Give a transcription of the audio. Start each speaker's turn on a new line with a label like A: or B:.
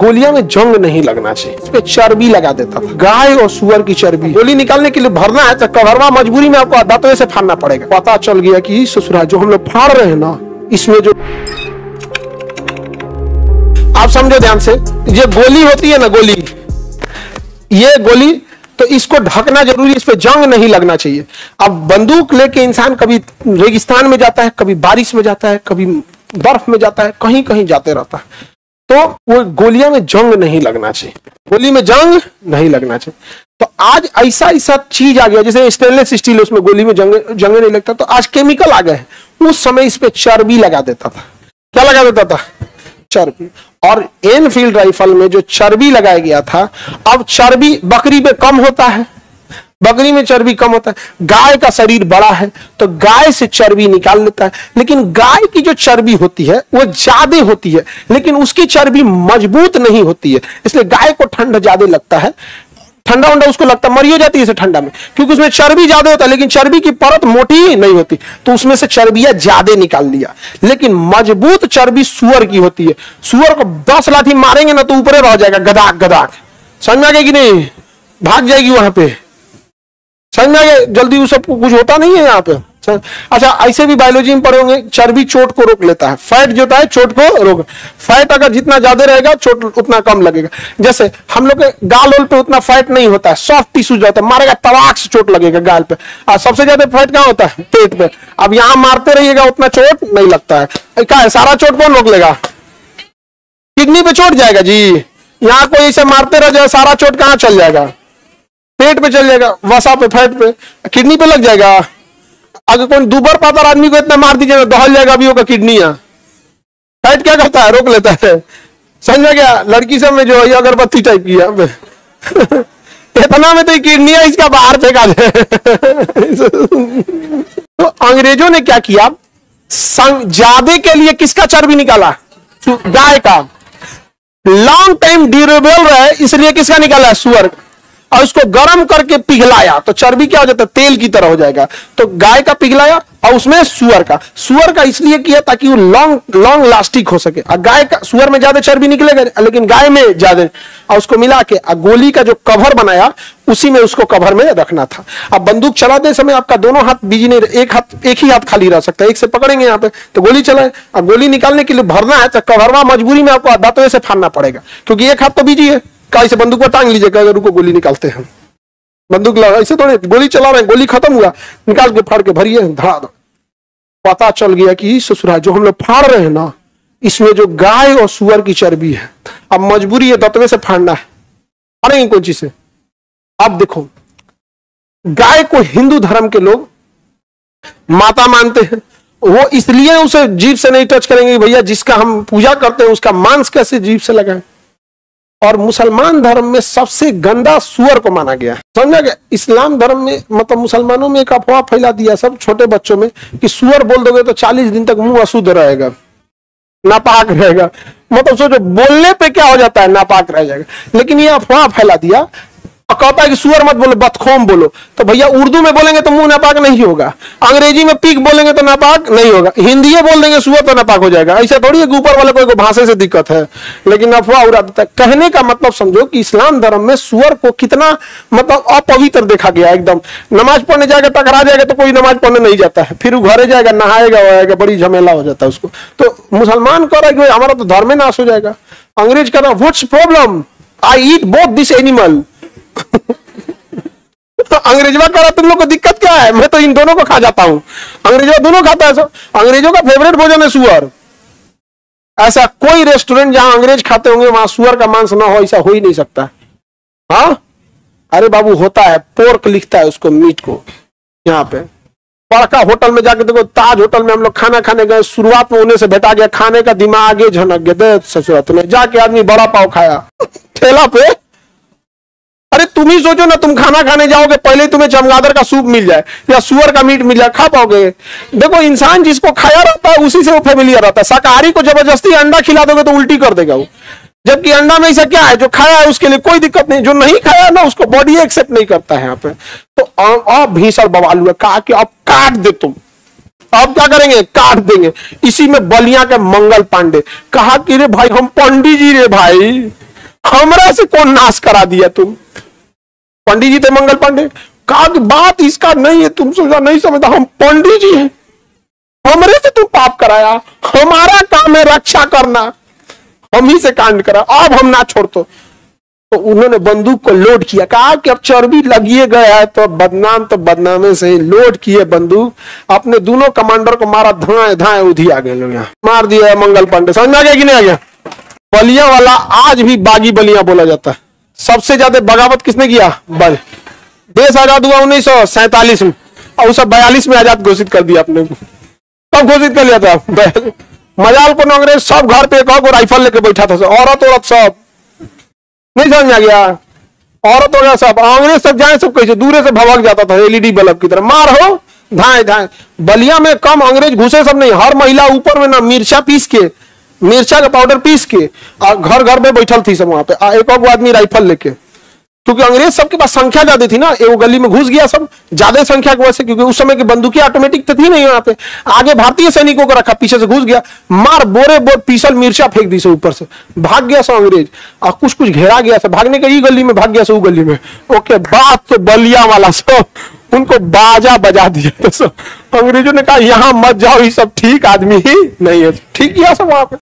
A: गोलियां में जंग नहीं लगना चाहिए, इस पे चर्बी लगा देता था, गाय और सुअर की चर्बी। गोली निकालने के लिए भरना है तो कभरवा मजबूरी में आपको दांतों से फाड़ना पड़ेगा। पता चल गया कि ससुरा जो हम लोग फाड़ रहे हैं ना, इसमें जो आप समझो ध्यान से, ये गोली होती है ना, गोली, ये गोली, तो इसको ढकना जरूरी, इस पे जंग नहीं लगना चाहिए। अब बंदूक लेके इंसान कभी रेगिस्तान में जाता है, कभी बारिश में जाता है, कभी बर्फ में जाता है, कहीं कहीं जाते रहता है, तो वो गोलियां में जंग नहीं लगना चाहिए, गोली में जंग नहीं लगना चाहिए। तो आज ऐसा ऐसा चीज आ गया, जैसे स्टेनलेस स्टील, उसमें गोली में जंग नहीं लगता, तो आज केमिकल आ गए। उस समय इस पे चर्बी लगा देता था। क्या लगा देता था? चर्बी। और एनफील्ड राइफल में जो चर्बी लगाया गया था, अब चर्बी बकरी में कम होता है, बकरी में चर्बी कम होता है। गाय का शरीर बड़ा है तो गाय से चर्बी निकाल लेता है, लेकिन गाय की जो चर्बी होती है वो ज्यादा होती है, लेकिन उसकी चर्बी मजबूत नहीं होती है, इसलिए गाय को ठंड ज्यादा लगता है, ठंडा उंडा उसको लगता है, मरी हो जाती है इसे ठंडा में, क्योंकि उसमें चर्बी ज्यादा होता है, लेकिन चर्बी की परत मोटी नहीं होती, तो उसमें से चर्बियां ज्यादा निकाल लिया। लेकिन मजबूत चर्बी सुअर की होती है। सुअर को 10 लाठी मारेंगे ना तो ऊपर रह जाएगा, गदाक गदाक, समझ में आ गया कि नहीं? भाग जाएगी वहां पे, समझ में आ गया? जल्दी वो सब कुछ होता नहीं है यहाँ पे। अच्छा, ऐसे भी बायोलॉजी में पढ़े होंगे, चर्बी चोट को रोक लेता है, फैट जो होता है चोट को रोक, फैट अगर जितना ज्यादा रहेगा चोट उतना कम लगेगा। जैसे हम लोग के गाल ओल पे उतना फैट नहीं होता है, सॉफ्ट टिश्यू जो होता है, मारेगा तबाक से चोट लगेगा गाल पे, और सबसे ज्यादा फैट कहाँ होता है? पेट पे। अब यहाँ मारते रहिएगा उतना चोट नहीं लगता है। क्या है, सारा चोट कौन रोक लेगा? किडनी पे चोट जाएगा जी। यहाँ कोई ऐसे मारते रह जाए, सारा चोट कहाँ चल जाएगा? पेट पे चल जाएगा, वसा पे, फैट पे, किडनी पे लग जाएगा। अगर कोई दुबर पातर आदमी को इतना मार दीजिए दहल जाएगा अभी होगा किडनियां। फैट क्या करता है? रोक लेता है। समझ में गया? लड़की सब में जो है अगरबत्ती टाइप की है इतना में तो किडनियां इसका बाहर फेंका जाए। तो अंग्रेजों ने क्या किया, ज्यादा के लिए किसका चर्बी निकाला? गाय का। लॉन्ग टाइम ड्यूरेबल रहे इसलिए किसका निकाला है? सुअर। और उसको गर्म करके पिघलाया तो चर्बी क्या हो जाता है? तेल की तरह हो जाएगा। तो गाय का पिघलाया और उसमें सुअर का इसलिए किया ताकि वो लॉन्ग लास्टिक हो सके। और गाय का, सुअर में ज्यादा चर्बी निकलेगा लेकिन गाय में ज्यादा, और उसको मिला के गोली का जो कवर बनाया उसी में उसको कवर में रखना था। अब बंदूक चलाते समय आपका दोनों हाथ बिजी नहीं, एक ही हाथ खाली रह सकता है, एक से पकड़ेंगे यहाँ पे तो गोली चलाए, और गोली निकालने के लिए भरना है तो कवरवा मजबूरी में आपको दांतों से फाड़ना पड़ेगा, क्योंकि एक हाथ तो बिजी है। से बंदूक को टांग लीजिएगा, अगर उनको गोली निकालते हैं, बंदूक लगा ऐसे थोड़े, गोली चला रहे हैं, गोली खत्म हुआ, निकाल के फाड़ के भरिए, धड़ा। पता चल गया कि ससुरा जो हम लोग फाड़ रहे हैं ना, इसमें जो गाय और सुअर की चर्बी है, अब मजबूरी है दतवे से फाड़ना है, फाड़ेंगे कोई चीज से। अब देखो, गाय को हिंदू धर्म के लोग माता मानते हैं, वो इसलिए उसे जीभ से नहीं टच करेंगे भैया जिसका हम पूजा करते हैं उसका मांस कैसे जीभ से लगाए। और मुसलमान धर्म में सबसे गंदा सुअर को माना गया, समझा गया? इस्लाम धर्म में मतलब मुसलमानों में एक अफवाह फैला दिया सब छोटे बच्चों में कि सुअर बोल दोगे तो 40 दिन तक मुंह अशुद्ध रहेगा, नापाक रहेगा। मतलब सोचो, बोलने पे क्या हो जाता है? नापाक रह जाएगा। लेकिन ये अफवाह फैला दिया, कहता है कि सुअर मत बोलो, बदखोम बोलो। तो भैया उर्दू में बोलेंगे तो मुंह नापाक नहीं होगा, अंग्रेजी में पीक बोलेंगे तो नापाक नहीं होगा, हिंदी बोल देंगे सुअर तो नापाक हो जाएगा। ऐसा थोड़ी है कि ऊपर वाले कोई भाषा से दिक्कत है, लेकिन अफवाह उड़ा देता है। कहने का मतलब समझो कि इस्लाम धर्म में सुअर को कितना मतलब अपवित्र देखा गया। एकदम नमाज पढ़ने जाएगा, टकरा जाएगा तो कोई नमाज पढ़ने नहीं जाता है, फिर वो घरे जाएगा, नहाएगा, बड़ी झमेला हो जाता है उसको। तो मुसलमान कह रहा है हमारा तो धर्म नाश हो जाएगा, अंग्रेज कह रहा है what's problem, I eat both this animal. अंग्रेजवा कह रहा तुम लोग को दिक्कत क्या है, मैं तो इन दोनों को खा जाता हूं। अंग्रेजवा दोनों खाता है, अंग्रेजों का फेवरेट भोजन है सुअर। ऐसा कोई रेस्टोरेंट जहां अंग्रेज खाते होंगे वहां सुअर का मांस ना हो, ऐसा हो ही नहीं सकता। हाँ, अरे बाबू होता है, पोर्क लिखता है उसको, मीट को। यहाँ पे बड़का होटल में जाके देखो, ताज होटल में हम लोग खाना खाने गए, शुरुआत में उन्हें से भेटा गया, खाने का दिमाग झनक गया, ससुरात में जाके आदमी बड़ा पाव खाया ठेला पे। अरे तुम ही सोचो ना, तुम खाना खाने जाओगे, पहले तुम्हें चमगादड़ का सूप मिल जाए या सुअर का मीट मिल जाए, खा पाओगे? देखो, इंसान जिसको खाया रहता है उसी से वो फेमिलियर रहता है। शाकाहारी को जबरदस्ती अंडा खिला दोगे तो उल्टी कर देगा वो, जबकि अंडा में ऐसा क्या है, जो खाया है उसके लिए कोई दिक्कत नहीं, जो नहीं खाया ना उसको बॉडी एक्सेप्ट नहीं करता है यहाँ पे। तो अब भीषण बवाल हुआ, कहा कि अब काट दे तुम। अब क्या करेंगे? काट देंगे। इसी में बलिया के मंगल पांडे कहा कि रे भाई हम पंडित जी रे भाई, हमरा से कौन नाश करा दिया तुम? पंडित जी थे मंगल पांडे, कहा कि बात इसका नहीं है, तुम सोचा नहीं समझता, हम पंडित जी हैं, हमरे से तुम पाप कराया, हमारा काम है रक्षा करना, हम ही से कांड करा, अब हम ना छोड़। तो उन्होंने बंदूक को लोड किया, कहा कि अब चर्बी लगिए गया है तो बदनाम तो बदनामे से ही, लोड किए बंदूक, अपने दोनों कमांडर को मारा, धाए धाए उधी आ गए लोग, यहाँ मार दिया मंगल पांडे। समझ में आ गया कि नहीं आ गया? बलिया वाला आज भी बागी बलिया बोला जाता है। सबसे ज्यादा बगावत किसने किया? बल। देश आजाद हुआ 1947 में, और सब 42 में आजाद घोषित कर दिया अपने को। कब घोषित कर लिया था? मजालपुर में अंग्रेज सब घर पे एक राइफल लेके बैठा था, औरत सब, नहीं समझ में आ गया? औरत वगैरह सब, अंग्रेज सब जाए सब कैसे दूरे से भभक जाता था एलईडी बल्ब की तरह, मार हो धाए धाए। बलिया में कम अंग्रेज घुसे सब नहीं, हर महिला ऊपर में ना मिर्चा पीस के, मिर्चा का पाउडर पीस के घर घर में बैठल थी सब वहां पे, एक आदमी राइफल लेके, क्योंकि अंग्रेज सबके पास संख्या ज्यादा थी ना, एगो गली में घुस गया सब ज्यादा संख्या की वजह से, क्योंकि उस समय की बंदूकें ऑटोमेटिक तो थी नहीं वहां पे, आगे भारतीय सैनिकों को रखा, पीछे से घुस गया, मार बोरे बोर पीसल मिर्चा फेंक दी से ऊपर से, भाग गया सब अंग्रेज, और कुछ घेरा गया सब, भागने के गली में भाग गया सब गली में। ओके, बात तो बलिया वाला सब उनको बाजा बजा दिया, तो सब अंग्रेजों ने कहा यहाँ मत जाओ, ये सब ठीक आदमी ही नहीं है, ठीक किया सब वहां पे।